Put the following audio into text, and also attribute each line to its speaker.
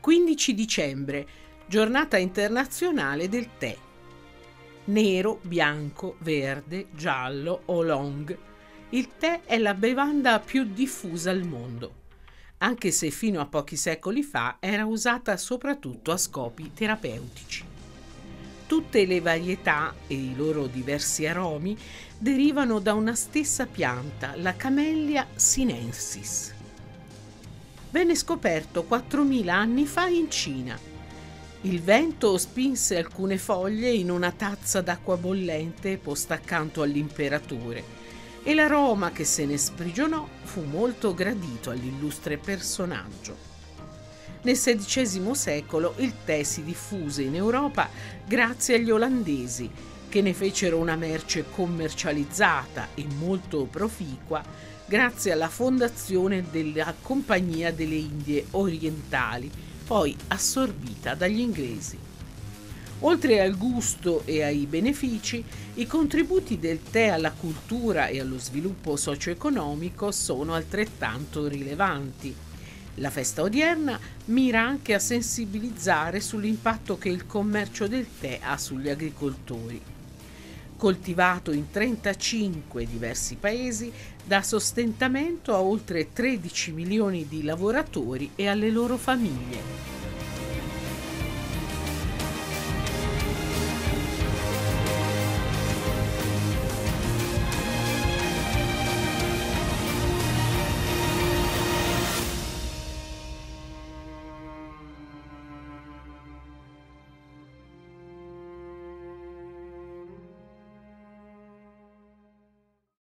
Speaker 1: 15 dicembre, giornata internazionale del tè. Nero, bianco, verde, giallo, oolong. Il tè è la bevanda più diffusa al mondo, anche se fino a pochi secoli fa era usata soprattutto a scopi terapeutici. Tutte le varietà e i loro diversi aromi derivano da una stessa pianta, la Camellia sinensis. Venne scoperto 4.000 anni fa in Cina. Il vento spinse alcune foglie in una tazza d'acqua bollente posta accanto all'imperatore e l'aroma che se ne sprigionò fu molto gradito all'illustre personaggio. Nel XVI secolo il tè si diffuse in Europa grazie agli olandesi, che ne fecero una merce commercializzata e molto proficua grazie alla fondazione della Compagnia delle Indie Orientali, poi assorbita dagli inglesi. Oltre al gusto e ai benefici, i contributi del tè alla cultura e allo sviluppo socio-economico sono altrettanto rilevanti. La festa odierna mira anche a sensibilizzare sull'impatto che il commercio del tè ha sugli agricoltori. Coltivato in 35 diversi paesi, dà sostentamento a oltre 13 milioni di lavoratori e alle loro famiglie.